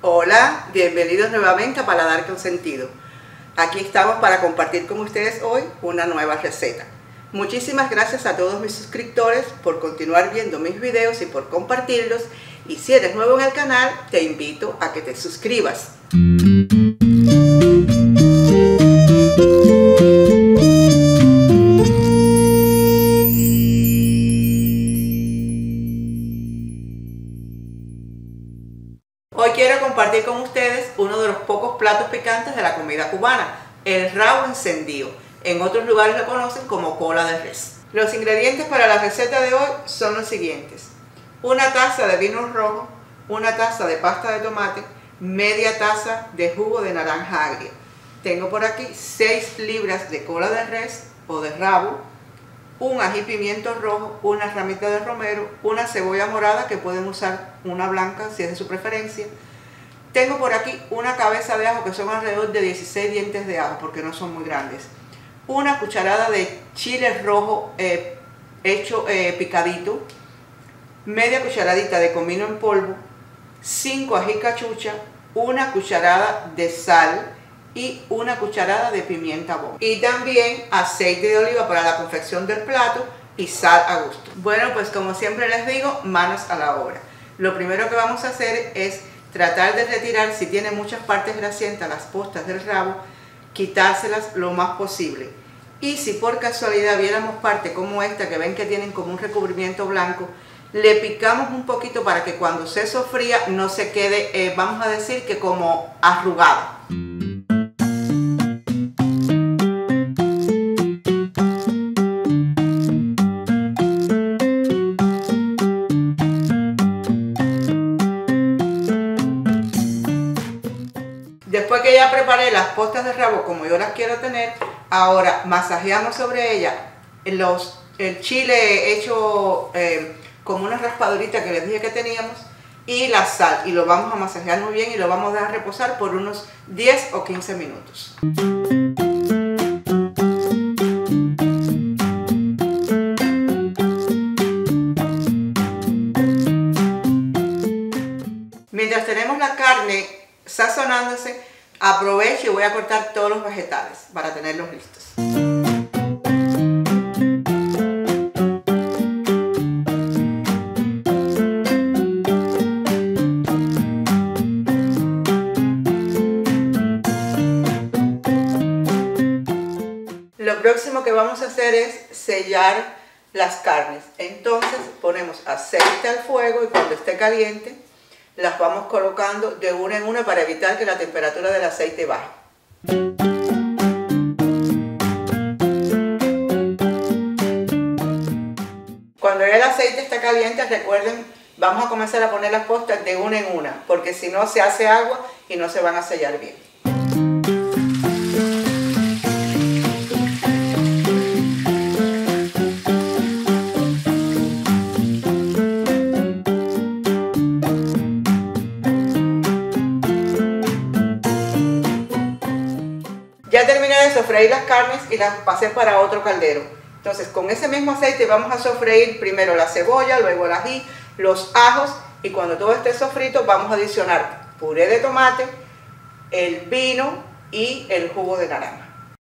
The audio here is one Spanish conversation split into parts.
Hola, bienvenidos nuevamente a Paladar con Sentido. Aquí estamos para compartir con ustedes hoy una nueva receta. Muchísimas gracias a todos mis suscriptores por continuar viendo mis videos y por compartirlos. Y si eres nuevo en el canal, te invito a que te suscribas. Hoy quiero compartir con ustedes uno de los pocos platos picantes de la comida cubana, el rabo encendido. En otros lugares lo conocen como cola de res. Los ingredientes para la receta de hoy son los siguientes: una taza de vino rojo, una taza de pasta de tomate, media taza de jugo de naranja agria. Tengo por aquí 6 libras de cola de res o de rabo, un ají pimiento rojo, una ramita de romero, una cebolla morada, que pueden usar una blanca si es de su preferencia. Tengo por aquí una cabeza de ajo, que son alrededor de 16 dientes de ajo porque no son muy grandes. Una cucharada de chile rojo hecho picadito, media cucharadita de comino en polvo, 5 ají cachucha, una cucharada de sal y una cucharada de pimienta bomba. Y también aceite de oliva para la confección del plato y sal a gusto. Bueno, pues como siempre les digo, manos a la obra. Lo primero que vamos a hacer es tratar de retirar, si tiene muchas partes grasientas, las postas del rabo, quitárselas lo más posible. Y si por casualidad viéramos parte como esta, que ven que tienen como un recubrimiento blanco, le picamos un poquito para que cuando se sofría no se quede, vamos a decir que como arrugada. Después que ya preparé las postas de rabo como yo las quiero tener, ahora masajeamos sobre ella el chile hecho como una raspadurita que les dije que teníamos y la sal, y lo vamos a masajear muy bien y lo vamos a dejar reposar por unos 10 o 15 minutos. Mientras tenemos la carne sazonándose, aprovecho y voy a cortar todos los vegetales para tenerlos listos. Lo próximo que vamos a hacer es sellar las carnes. Entonces ponemos aceite al fuego y cuando esté caliente las vamos colocando de una en una para evitar que la temperatura del aceite baje. Cuando ya el aceite está caliente, recuerden, vamos a comenzar a poner las postas de una en una, porque si no se hace agua y no se van a sellar bien. Ya terminé de sofreír las carnes y las pasé para otro caldero. Entonces con ese mismo aceite vamos a sofreír primero la cebolla, luego el ají, los ajos, y cuando todo esté sofrito vamos a adicionar puré de tomate, el vino y el jugo de naranja.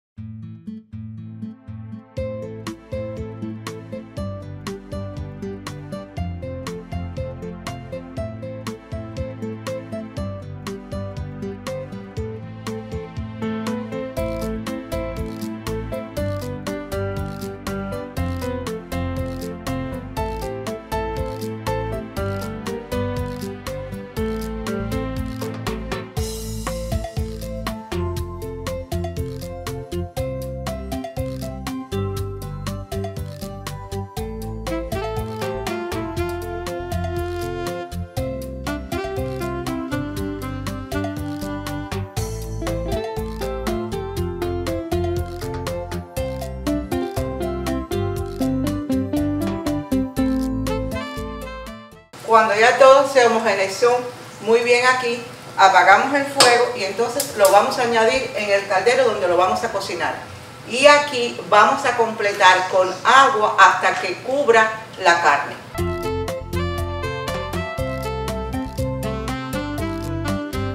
Cuando ya todo se homogeneizó muy bien aquí, apagamos el fuego y entonces lo vamos a añadir en el caldero donde lo vamos a cocinar. Y aquí vamos a completar con agua hasta que cubra la carne.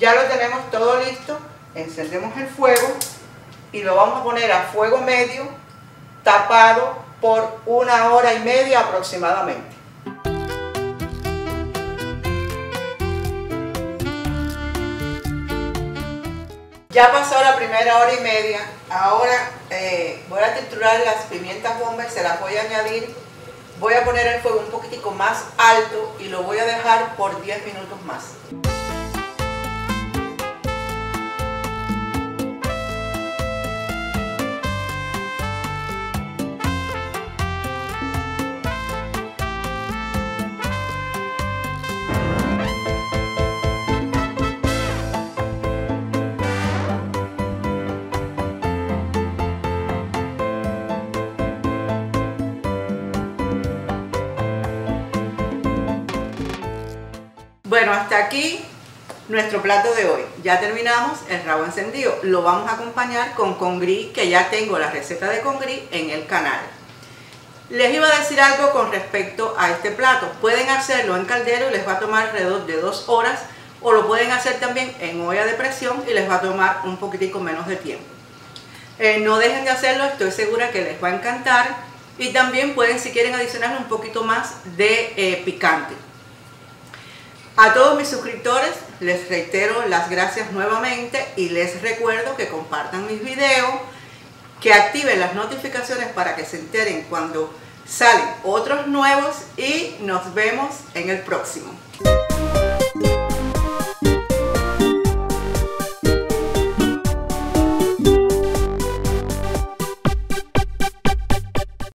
Ya lo tenemos todo listo. Encendemos el fuego y lo vamos a poner a fuego medio, tapado por 1 hora y media aproximadamente. Ya pasó la primera hora y media. Ahora voy a triturar las pimientas bombas, se las voy a añadir. Voy a poner el fuego un poquitico más alto y lo voy a dejar por 10 minutos más. Bueno, hasta aquí nuestro plato de hoy. Ya terminamos el rabo encendido. Lo vamos a acompañar con congrí, que ya tengo la receta de congrí en el canal. Les iba a decir algo con respecto a este plato. Pueden hacerlo en caldero y les va a tomar alrededor de 2 horas, o lo pueden hacer también en olla de presión y les va a tomar un poquitico menos de tiempo. No dejen de hacerlo, estoy segura que les va a encantar. Y también pueden, si quieren, adicionarle un poquito más de picante. A todos mis suscriptores les reitero las gracias nuevamente y les recuerdo que compartan mis videos, que activen las notificaciones para que se enteren cuando salen otros nuevos y nos vemos en el próximo.